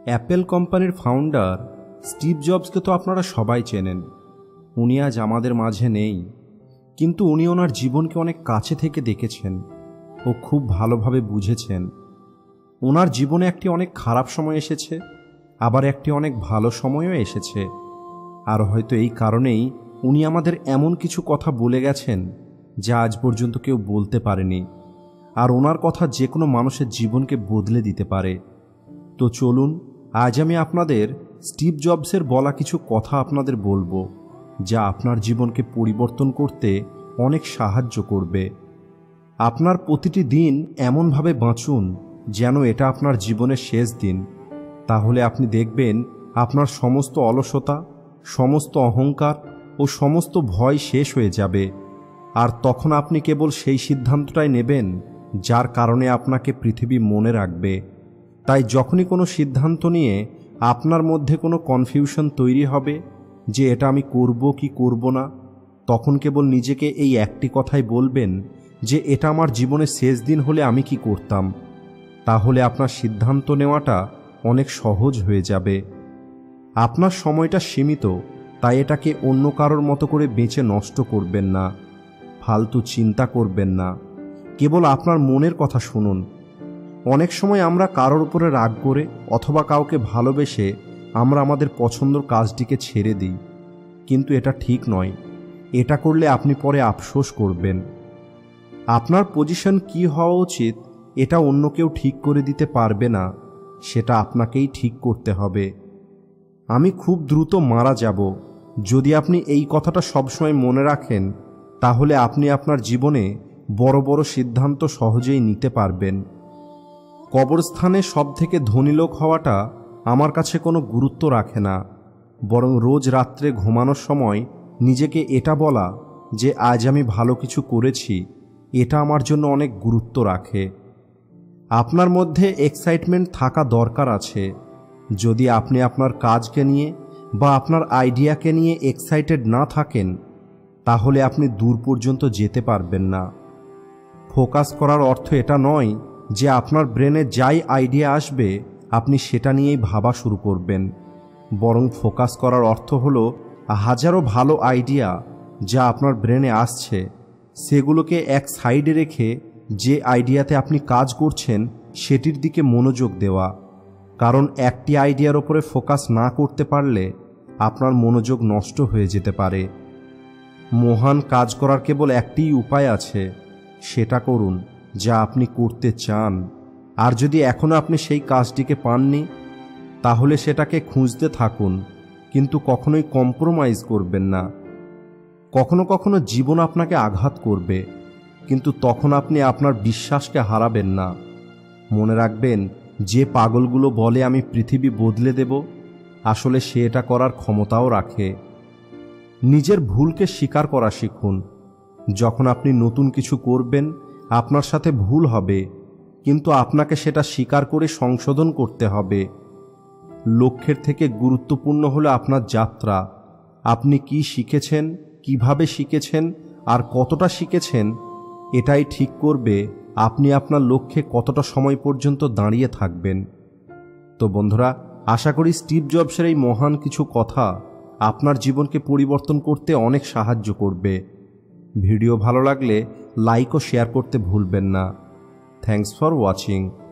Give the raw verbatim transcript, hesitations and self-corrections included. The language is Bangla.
অ্যাপেল কোম্পানির ফাউন্ডার স্টিভ জবসকে তো আপনারা সবাই চেনেন। উনি আজ আমাদের মাঝে নেই, কিন্তু উনি ওনার জীবনকে অনেক কাছে থেকে দেখেছেন ও খুব ভালোভাবে বুঝেছেন। ওনার জীবনে একটি অনেক খারাপ সময় এসেছে, আবার একটি অনেক ভালো সময়ও এসেছে। আর হয়তো এই কারণেই উনি আমাদের এমন কিছু কথা বলে গেছেন যা আজ পর্যন্ত কেউ বলতে পারেনি। আর ওনার কথা যে কোনো মানুষের জীবনকে বদলে দিতে পারে। তো চলুন আজ আমি আপনাদের স্টিভ জবসের বলা কিছু কথা আপনাদের বলবো, যা আপনার জীবনকে পরিবর্তন করতে অনেক সাহায্য করবে। আপনার প্রতিটি দিন এমনভাবে বাঁচুন যেন এটা আপনার জীবনের শেষ দিন। তাহলে আপনি দেখবেন আপনার সমস্ত অলসতা, সমস্ত অহংকার ও সমস্ত ভয় শেষ হয়ে যাবে। আর তখন আপনি কেবল সেই সিদ্ধান্তটাই নেবেন যার কারণে আপনাকে পৃথিবী মনে রাখবে। তাই যখনই কোনো সিদ্ধান্ত নিয়ে আপনার মধ্যে কোনো কনফিউশন তৈরি হবে যে এটা আমি করব কি করব না, তখন কেবল নিজেকে এই একটি কথাই বলবেন যে এটা আমার জীবনের শেষ দিন হলে আমি কি করতাম। তাহলে আপনার সিদ্ধান্ত নেওয়াটা অনেক সহজ হয়ে যাবে। আপনার সময়টা সীমিত, তাই এটাকে অন্য কারোর মতো করে বেঁচে নষ্ট করবেন না। ফালতু চিন্তা করবেন না, কেবল আপনার মনের কথা শুনুন। অনেক সময় আমরা কারোর উপরে রাগ করে অথবা কাউকে ভালোবেসে আমরা আমাদের পছন্দের কাজটিকে ছেড়ে দিই, কিন্তু এটা ঠিক নয়। এটা করলে আপনি পরে আফসোস করবেন। আপনার পজিশন কি হওয়া উচিত এটা অন্য কেউ ঠিক করে দিতে পারবে না, সেটা আপনাকেই ঠিক করতে হবে। আমি খুব দ্রুত মারা যাব, যদি আপনি এই কথাটা সবসময় মনে রাখেন, তাহলে আপনি আপনার জীবনে বড় বড় সিদ্ধান্ত সহজেই নিতে পারবেন। কবরস্থানে সব থেকে ধনী লোক হওয়াটা আমার কাছে কোনো গুরুত্ব রাখে না, বরং রোজ রাত্রে ঘুমানোর সময় নিজেকে এটা বলা যে আজ আমি ভালো কিছু করেছি, এটা আমার জন্য অনেক গুরুত্ব রাখে। আপনার মধ্যে এক্সাইটমেন্ট থাকা দরকার আছে। যদি আপনি আপনার কাজকে নিয়ে বা আপনার আইডিয়াকে নিয়ে এক্সাইটেড না থাকেন, তাহলে আপনি দূর পর্যন্ত যেতে পারবেন না। ফোকাস করার অর্থ এটা নয় যে আপনার ব্রেনে যাই আইডিয়া আসবে আপনি সেটা নিয়েই ভাবা শুরু করবেন, বরং ফোকাস করার অর্থ হলো হাজারো ভালো আইডিয়া যা আপনার ব্রেনে আসছে সেগুলোকে এক সাইডে রেখে যে আইডিয়াতে আপনি কাজ করছেন সেটির দিকে মনোযোগ দেওয়া। কারণ একটি আইডিয়ার ওপরে ফোকাস না করতে পারলে আপনার মনোযোগ নষ্ট হয়ে যেতে পারে। মহান কাজ করার কেবল একটিই উপায় আছে, সেটা করুন যা আপনি করতে চান। আর যদি এখনও আপনি সেই কাজটিকে পাননি, তাহলে সেটাকে খুঁজতে থাকুন, কিন্তু কখনোই কম্প্রোমাইজ করবেন না। কখনো কখনো জীবন আপনাকে আঘাত করবে, কিন্তু তখন আপনি আপনার বিশ্বাসকে হারাবেন না। মনে রাখবেন, যে পাগলগুলো বলে আমি পৃথিবী বদলে দেব, আসলে সে এটা করার ক্ষমতাও রাখে। নিজের ভুলকে স্বীকার করা শিখুন। যখন আপনি নতুন কিছু করবেন, আপনার সাথে ভুল হবে, কিন্তু আপনাকে সেটা স্বীকার করে সংশোধন করতে হবে। লক্ষ্যের থেকে গুরুত্বপূর্ণ হলো আপনার যাত্রা। আপনি কি শিখেছেন, কিভাবে শিখেছেন আর কতটা শিখেছেন, এটাই ঠিক করবে আপনি আপনার লক্ষ্যে কতটা সময় পর্যন্ত দাঁড়িয়ে থাকবেন। তো বন্ধুরা, আশা করি স্টিভ জবসের এই মহান কিছু কথা আপনার জীবনকে পরিবর্তন করতে অনেক সাহায্য করবে। ভিডিও ভালো লাগলে লাইক ও শেয়ার করতে ভুলবেন না। Thanks for watching.